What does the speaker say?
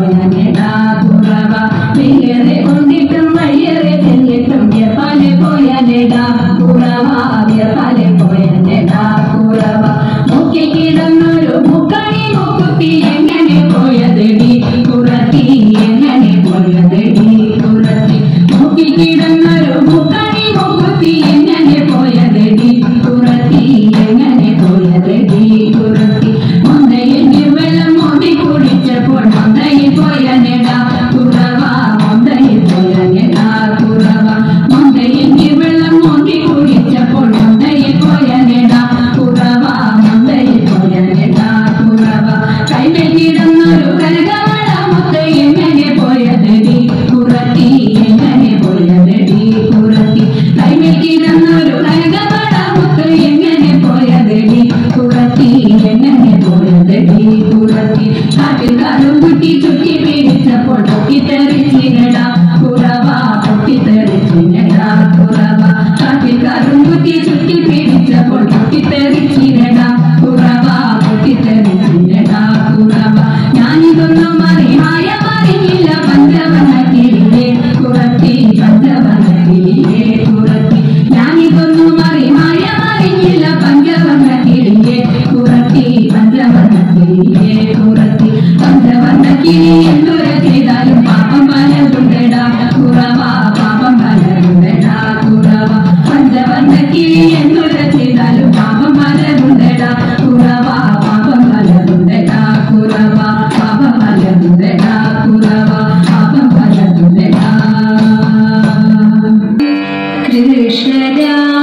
പോയനെടാ കുറവ വെയ്യറെ കൊണ്ടിട്ടും വയ്യറെ ചെന്നിട്ടും വ്യപാലെ പോയനെടാ കുറവ വ്യപാലെ പോയനെടാ കുറവ മുക്കി കിടന്നൊരു മുക്കണി മുക്കുത്തി എങ്ങനെ പോയതെടി കുറത്തി എങ്ങനെ പോയതെടി കുറത്തി മുക്കി കിടന്നൊരു മുക്കണി മുക്കുത്തി എങ്ങനെ പോയതെടി കുറത്തി എങ്ങനെ പോയതെടി കുറത്തി മൊന്തയിൽ വെള്ളം മോടി കുടിച്ചപ്പോൾ മൊന്തയിൽ പോയനെടാ കുറവ മൊന്തയിൽ പോയനെടാ കുറവ മൊന്തയിൽ വെള്ളം മോടി കുടിച്ചപ്പോൾ മൊന്തയിൽ പോയനെടാ കുറവ മൊന്തയിൽ പോയനെടാ കുറവ കൈമേൽ കിടന്നൊരു കനകവള മുത്ത് എങ്ങനെ പോയതെടി കുറത്തി എങ്ങനെ പോയതെടി കുറത്തി കൈമേൽ കിടന്നൊരു കനകവള മുത്ത് എങ്ങനെ പോയതെടി കുറത്തി എങ്ങനെ പോയതെടി കുറത്തി കാട്ടിൽ കാലും കുട്ടി ചുറ്റി പിടിച്ചപ്പോൾ പൊട്ടിത്തെറിച്ചിനടാ കുറവ പൊട്ടിത്തെറിച്ചിനടാ കുറവ കാട്ടിൽ കാലും കുട്ടി ചുറ്റി പിടിച്ചപ്പോൾ പൊട്ടിത്തെറിച്ചിനടാ കുറവ പൊട്ടിത്തെറിച്ചിനടാ കുറവ ഞാനിതൊന്നും അറിയില്ല പഞ്ചവന കിളിയേ കുറത്തി പഞ്ചവന കിളിയേ കുറത്തി ഞാനിതൊന്നും അറിയില്ല പഞ്ചവന കിളിയേ കുറത്തി പഞ്ചവന കിളിയേ കുറത്തി പഞ്ചവന കിളി എന്തൊരു ചെയ്താലും പാപം പലതുണ്ടടാ കുറവ പാപം പലതുണ്ടടാ കുറവ പഞ്ചവന കിളി എന്തൊരു ചെയ്താലും പാപം പലതുണ്ടടാ കുറവ പാപം പലതുണ്ടടാ കുറവ പാപം പലതുണ്ടടാ കുറവ പാപം പലതുണ്ടടാ കൃഷ്ണരാ